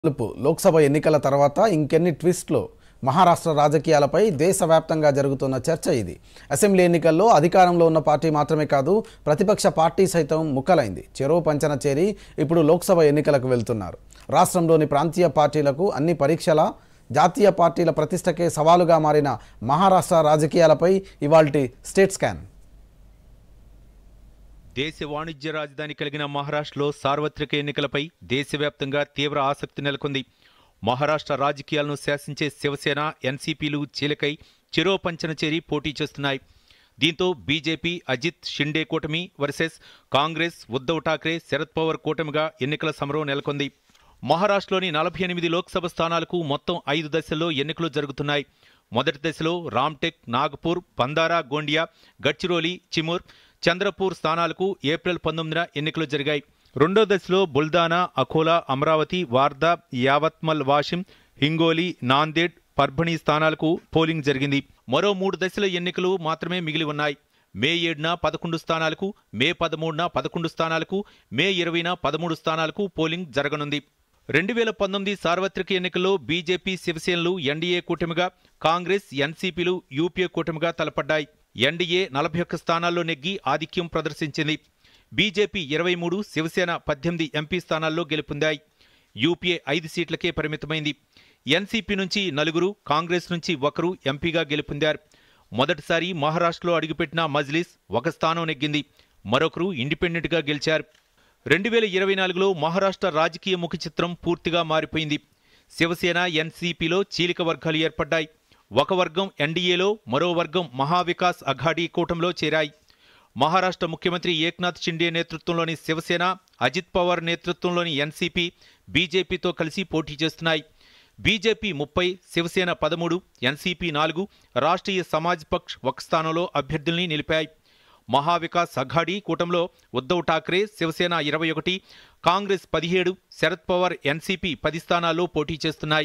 లోక్సభ ఎన్నికల తర్వాత ఇంకెన్ని ట్విస్ట్లు మహారాష్ట్ర రాజకీయాలపై దేశవ్యాప్తంగా జరుగుతున్న చర్చ ఇది. అసెంబ్లీ ఎన్నికల్లో అధికారంలో ఉన్న పార్టీ మాత్రమే కాదు, ప్రతిపక్ష పార్టీ సైతం ముక్కలైంది. చెరో పంచన చేరి ఇప్పుడు లోక్సభ ఎన్నికలకు వెళ్తున్నారు. రాష్ట్రంలోని ప్రాంతీయ పార్టీలకు అన్ని పరీక్షల, జాతీయ పార్టీల ప్రతిష్టకే సవాలుగా మారిన మహారాష్ట్ర రాజకీయాలపై ఇవాల్టి స్టేట్ స్కాన్. దేశ వాణిజ్య రాజధాని కలిగిన మహారాష్ట్రలో సార్వత్రిక ఎన్నికలపై దేశవ్యాప్తంగా తీవ్ర ఆసక్తి నెలకొంది. మహారాష్ట్ర రాజకీయాలను శాసించే శివసేన, ఎన్సీపీలు చీలకై చెరో పంచన చేరి పోటీ చేస్తున్నాయి. దీంతో బీజేపీ అజిత్ షిండే కూటమి వర్సెస్ కాంగ్రెస్ ఉద్ధవ్ ఠాక్రే, శరద్ పవార్ కూటమిగా ఎన్నికల సమరం నెలకొంది. మహారాష్ట్రలోని 48 లోక్సభ స్థానాలకు మొత్తం 5 దశల్లో ఎన్నికలు జరుగుతున్నాయి. మొదటి దశలో రామ్టెక్, నాగపూర్, బందారా గోండియా, గడ్చిరోలి, చిమూర్, చంద్రపూర్ స్థానాలకు ఏప్రిల్ 19న ఎన్నికలు జరిగాయి. రెండో దశలో బుల్దానా, అకోలా, అమరావతి, వార్దా, యావత్మల్, వాషిం, హింగోలి, నాందేడ్, పర్భణి స్థానాలకు పోలింగ్ జరిగింది. మరో 3 దశల ఎన్నికలు మాత్రమే మిగిలి ఉన్నాయి. మే 7న 11 స్థానాలకు, మే 13న 11 స్థానాలకు, మే 20న 13 స్థానాలకు పోలింగ్ జరగనుంది. 2019 సార్వత్రిక ఎన్నికల్లో బీజేపీ, శివసేనలు ఎన్డీఏ కూటమిగా, కాంగ్రెస్, ఎన్సీపీలు యూపీఏ కూటమిగా తలపడ్డాయి. ఎన్డీఏ 41 స్థానాల్లో నెగ్గి ఆధిక్యం ప్రదర్శించింది. బీజేపీ 23, శివసేన 18 ఎంపీ స్థానాల్లో గెలుపొందాయి. యూపీఏ 5 సీట్లకే పరిమితమైంది. ఎన్సీపీ నుంచి 4, కాంగ్రెస్ నుంచి 1 ఎంపీగా గెలుపొందారు. మొదటిసారి మహారాష్ట్రలో అడుగుపెట్టిన మజ్లిస్ 1 స్థానం నెగ్గింది. మరొకరు ఇండిపెండెంట్గా గెలిచారు. 2024లో మహారాష్ట్ర రాజకీయ ముఖ చిత్రం పూర్తిగా మారిపోయింది. శివసేన, ఎన్సీపీలో చీలిక వర్గాలు ఏర్పడ్డాయి. ఒక వర్గం ఎన్డీఏలో, మరో వర్గం మహావికాస్ అఘాడీ కూటమిలో చేరాయి. మహారాష్ట్ర ముఖ్యమంత్రి ఏక్నాథ్ షిండే నేతృత్వంలోని శివసేన, అజిత్ పవార్ నేతృత్వంలోని ఎన్సీపీ బీజేపీతో కలిసి పోటీ చేస్తున్నాయి. బీజేపీ 30, శివసేన 13, ఎన్సీపీ 4, రాష్ట్రీయ సమాజ్ పక్ష్ 1 స్థానంలో అభ్యర్థుల్ని నిలిపాయి. మహావికాస్ అఘాడీ కూటమిలో ఉద్ధవ్ ఠాక్రే, శివసేన 21, కాంగ్రెస్ 17, శరద్ పవార్, ఎన్సీపీ 10 స్థానాల్లో పోటీ చేస్తున్నాయి.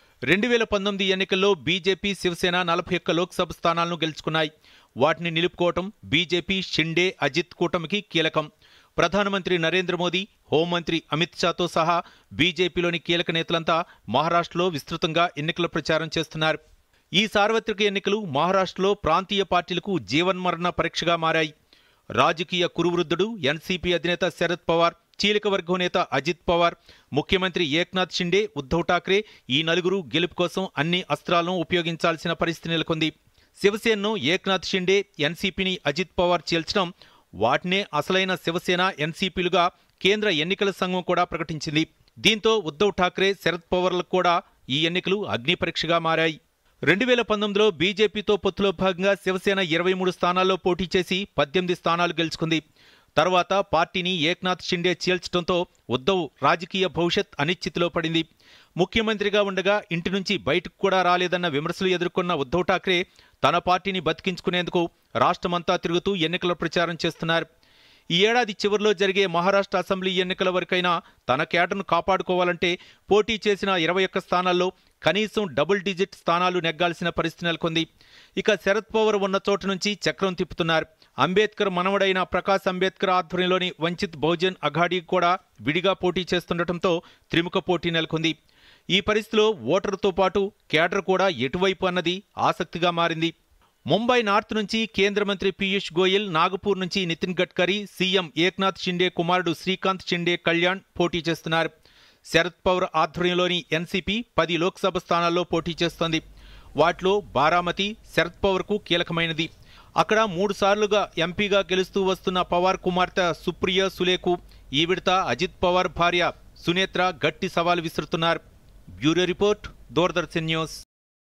2019 ఎన్నికల్లో బీజేపీ, శివసేన 41 లోక్సభ స్థానాలను గెలుచుకున్నాయి. వాటిని నిలుపుకోవటం బీజేపీ, షిండే, అజిత్ కూటమికి కీలకం. ప్రధానమంత్రి నరేంద్ర మోదీ, హోంమంత్రి అమిత్ షాతో సహా బీజేపీలోని కీలక నేతలంతా మహారాష్ట్రలో విస్తృతంగా ఎన్నికల ప్రచారం చేస్తున్నారు. ఈ సార్వత్రిక ఎన్నికలు మహారాష్ట్రలో ప్రాంతీయ పార్టీలకు జీవన్మరణ పరీక్షగా మారాయి. రాజకీయ కురువృద్ధుడు ఎన్సీపీ అధినేత శరద్ పవార్, చీలిక వర్గం నేత అజిత్ పవార్, ముఖ్యమంత్రి ఏక్నాథ్ షిండే, ఉద్ధవ్ ఠాక్రే ఈ నలుగురు గెలుపు కోసం అన్ని అస్త్రాలను ఉపయోగించాల్సిన పరిస్థితి నెలకొంది. శివసేనను ఏక్నాథ్ షిండే, ఎన్సీపీని అజిత్ పవార్ చీల్చడం, వాటినే అసలైన శివసేన, ఎన్సీపీలుగా కేంద్ర ఎన్నికల సంఘం కూడా ప్రకటించింది. దీంతో ఉద్ధవ్ ఠాక్రే, శరద్ పవార్లకు కూడా ఈ ఎన్నికలు అగ్ని పరీక్షగా మారాయి. 2019లో బీజేపీతో పొత్తులో భాగంగా శివసేన 23 స్థానాల్లో పోటీ చేసి 18 స్థానాలు గెలుచుకుంది. తర్వాత పార్టీని ఏక్నాథ్ షిండే చీల్చడంతో ఉద్ధవ్ రాజకీయ భవిష్యత్ అనిశ్చితిలో పడింది. ముఖ్యమంత్రిగా ఉండగా ఇంటి నుంచి బయటకు కూడా రాలేదన్న విమర్శలు ఎదుర్కొన్న ఉద్ధవ్ ఠాక్రే తన పార్టీని బతికించుకునేందుకు రాష్ట్రమంతా తిరుగుతూ ఎన్నికల ప్రచారం చేస్తున్నారు. ఈ ఏడాది చివరిలో జరిగే మహారాష్ట్ర అసెంబ్లీ ఎన్నికల వరకైనా తన కేడర్ను కాపాడుకోవాలంటే పోటీ చేసిన 21 స్థానాల్లో కనీసం డబుల్ డిజిట్ స్థానాలు నెగ్గాల్సిన పరిస్థితి నెలకొంది. ఇక శరద్ పవార్ ఉన్న చోటు నుంచి చక్రం తిప్పుతున్నారు. అంబేద్కర్ మనవడైన ప్రకాశ్ అంబేద్కర్ ఆధ్వర్యంలోని వంచిత్ బహుజన్ అఘాడీ కూడా విడిగా పోటీ చేస్తుండటంతో త్రిముఖ పోటీ నెలకొంది. ఈ పరిస్థితిలో ఓటరుతో పాటు కేడర్ కూడా ఎటువైపు అన్నది ఆసక్తిగా మారింది. ముంబై నార్త్ నుంచి కేంద్ర మంత్రి పీయూష్ గోయల్, నాగపూర్ నుంచి నితిన్ గడ్కరీ, సీఎం ఏక్నాథ్ షిండే కుమారుడు శ్రీకాంత్ షిండే కళ్యాణ్ పోటీ చేస్తున్నారు. శరద్ పవార్ ఆధ్వర్యంలోని ఎన్సీపీ 10 లోక్సభ స్థానాల్లో పోటీ చేస్తోంది. వాటిలో బారామతి శరద్ పవార్కు కీలకమైనది. అక్కడ 3 సార్లుగా ఎంపీగా గెలుస్తూ వస్తున్న పవార్ కుమార్తె సుప్రియ సులేకు ఈ విడత అజిత్ పవార్ భార్య సునేత్ర గట్టి సవాల్ విసురుతున్నారు. Bureau report, Doordarshan news.